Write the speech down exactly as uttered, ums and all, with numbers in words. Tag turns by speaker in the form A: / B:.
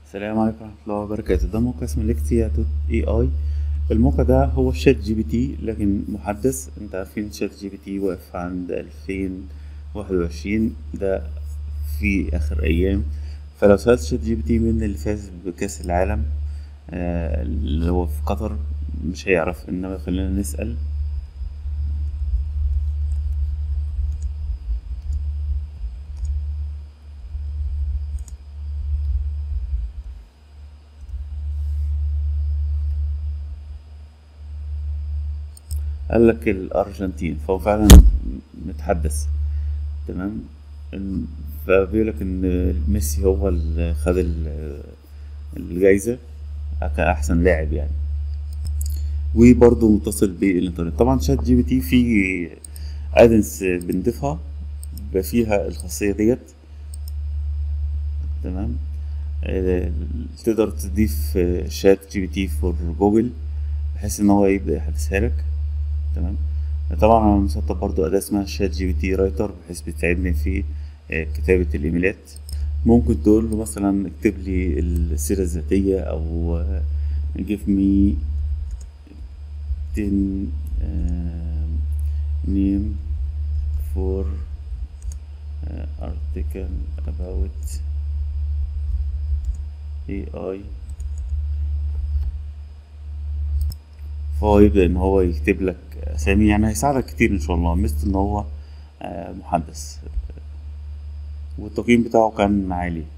A: السلام عليكم ورحمة الله وبركاته. ده موقع اسمه ليكسيا دوت اي اي. الموقع ده هو شات جي بي تي لكن محدث. انت عارفين شات جي بي تي واقف عند ألفين واحد وعشرين، ده في آخر أيام. فلو سألت شات جي بي تي مين اللي فاز بكأس العالم آه، اللي هو في قطر، مش هيعرف. إنما خلينا نسأل. قال لك الأرجنتين، فهو فعلا متحدث. تمام. ال- فبيقول لك إن ميسي هو اللي خد ال- الجايزة كأحسن لاعب يعني. وبرضه متصل بالإنترنت. طبعا شات جي بي تي فيه ادنس بنضيفها بيبقى فيها الخاصية ديت. تمام. آه، تقدر تضيف آه، شات جي بي تي فور جوجل، بحيث ان هو يبدأ يحدثها لك. تمام. طبعا انا مسطب برضو اداة اسمها شات جي بي تي رايتر، بحيث بتساعدني في آه، كتابة الايميلات. ممكن تقول له مثلا اكتب لي السيرة الذاتية، او آه، give me ten آه، name for uh, article about اي اي. فهو يبدأ ان هو يكتب لك اسامي، يعني هيساعدك كتير ان شاء الله. ميزته ان هو آه، محدث، والتقييم بتاعه كان عالي.